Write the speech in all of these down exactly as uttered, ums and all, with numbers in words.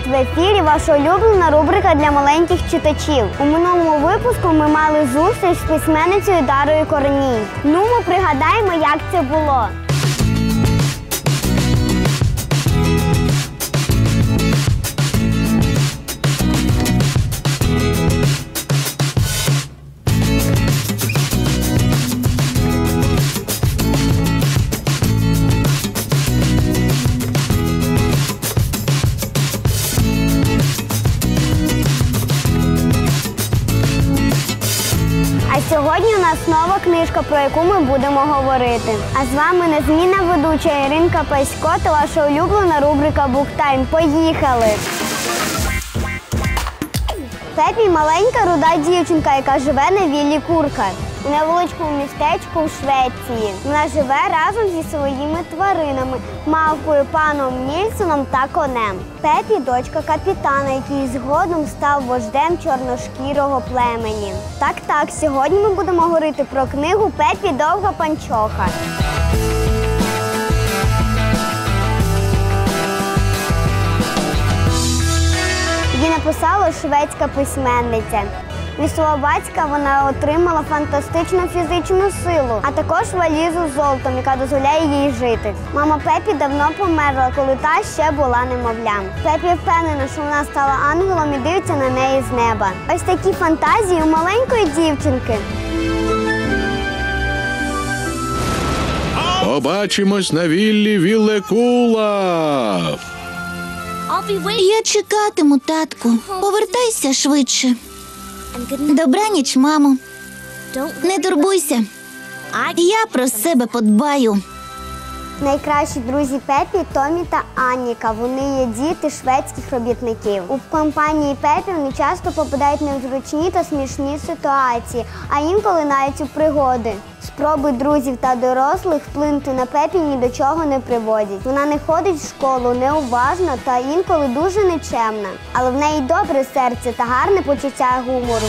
В ефірі ваша улюблена рубрика для маленьких читачів. У минулому випуску ми мали зустріч з письменницею Дарою Короній. Ну, ми пригадаємо, як це було. А сьогодні у нас нова книжка, про яку ми будемо говорити. А з вами незмінна ведуча Іринка Пасько та ваша улюблена рубрика «Буктайм». Поїхали! Пепі – маленька руда дівчинка, яка живе на віллі Курка у невеличкому містечку у Швеції. Вона живе разом зі своїми тваринами – мавпою, паном Нільсоном та конем. Пепі – дочка капітана, який згодом став вождем чорношкірого племені. Так-так, сьогодні ми будемо говорити про книгу «Пепі Довга панчоха». Її написала шведська письменниця. Від свого батька вона отримала фантастичну фізичну силу, а також валізу з золотом, яка дозволяє їй жити. Мама Пепі давно померла, коли та ще була немовлям. Пепі впевнена, що вона стала ангелом і дивиться на неї з неба. Ось такі фантазії у маленької дівчинки. Побачимось на віллі Віллекула. Я чекатиму, татку. Повертайся швидше. Добраніч, мамо. Не турбуйся. Я про себе подбаю. Найкращі друзі Пепі – Томі та Анніка. Вони є діти шведських робітників. У компанії Пепі вони часто попадають в незручні та смішні ситуації, а інколи навіть у пригоди. Спроби друзів та дорослих вплинути на Пепі ні до чого не приводять. Вона не ходить в школу, неуважна та інколи дуже нечемна. Але в неї добре серце та гарне почуття гумору.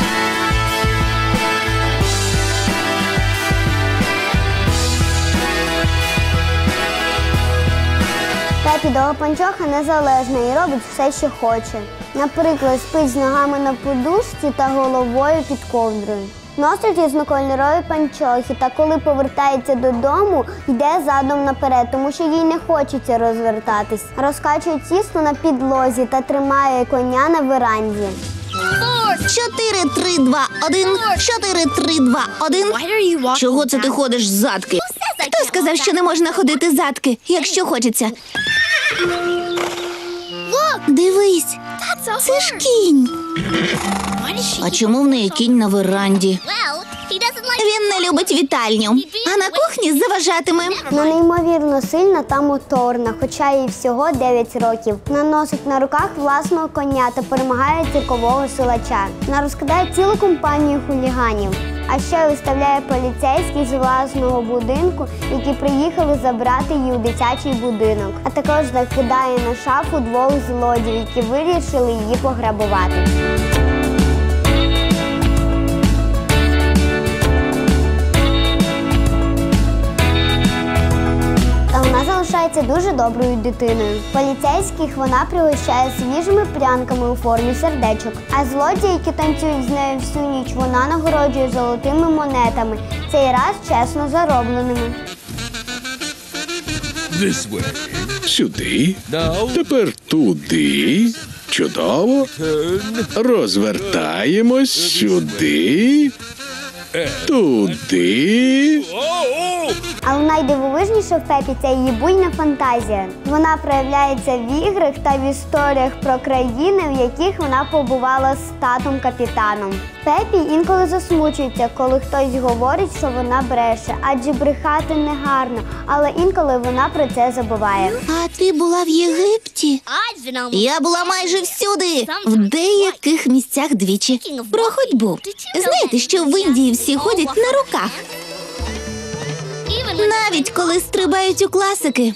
Пепі Довгопанчоха незалежна і робить все, що хоче. Наприклад, спить з ногами на подушці та головою під ковдрою. Носить різнокольорові панчохи та коли повертається додому, йде задом наперед, тому що їй не хочеться розвертатись. Розкачує тісто на підлозі та тримає коня на веранді. Чотири, три, два, один. Чотири, три, два, один. Чого це ти ходиш задки? Хто сказав, що не можна ходити задки, якщо хочеться? Дивись, це ж кінь. А чому в неї кінь на веранді? Він не любить вітальню, а на кухні заважатиме. Вона неймовірно сильна та моторна, хоча їй всього дев'ять років. Вона носить на руках власного коня та перемагає циркового силача. Вона розкидає цілу компанію хуліганів. А ще виставляє поліцейських з власного будинку, які приїхали забрати її у дитячий будинок. А також закидає на шафу двох злодіїв, які вирішили її пограбувати. Вона залишається дуже доброю дитиною. Поліцейських вона пригощає свіжими прянками у формі сердечок. А злодії, які танцюють з нею всю ніч, вона нагороджує золотими монетами, цей раз чесно заробленими. This way. Сюди. Тепер туди. Чудово. Розвертаємось сюди. Туди. Але найдивовижніше в Пепі – це її буйна фантазія. Вона проявляється в іграх та в історіях про країни, в яких вона побувала з татом-капітаном. Пепі інколи засмучується, коли хтось говорить, що вона бреше, адже брехати не гарно, але інколи вона про це забуває. А ти була в Єгипті? Я була майже всюди, в деяких місцях двічі. Про ходьбу. Знаєте, що в Індії всі ходять на руках? Навіть коли стрибають у класики.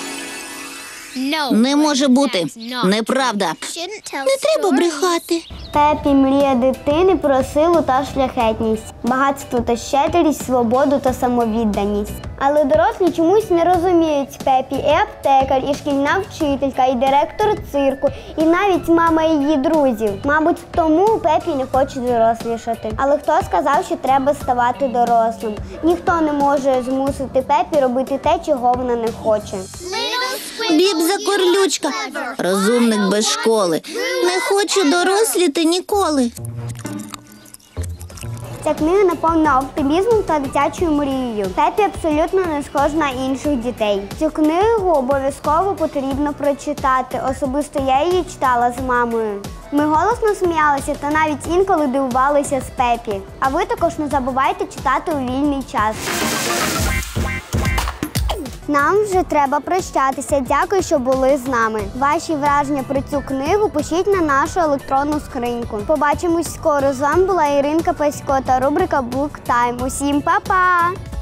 Не може бути. Неправда. Не треба брехати. Пепі – мрія дитини про силу та шляхетність, багатство та щедрість, свободу та самовідданість. Але дорослі чомусь не розуміють Пепі і аптекар, і шкільна вчителька, і директор цирку, і навіть мама її друзів. Мабуть, тому Пепі не хоче дорослішати. Але хто сказав, що треба ставати дорослим? Ніхто не може змусити Пепі робити те, чого вона не хоче. Біб Закорлючка, розумник без школи. Не хочу доросліти ніколи. Ця книга наповнена оптимізмом та дитячою мрією. Пепі абсолютно не схож на інших дітей. Цю книгу обов'язково потрібно прочитати. Особисто я її читала з мамою. Ми голосно сміялися та навіть інколи дивувалися з Пепі. А ви також не забувайте читати у вільний час. Нам вже треба прощатися. Дякую, що були з нами. Ваші враження про цю книгу пишіть на нашу електронну скриньку. Побачимось скоро. З вами була Іринка Пасько та рубрика Book Time. Усім па-па!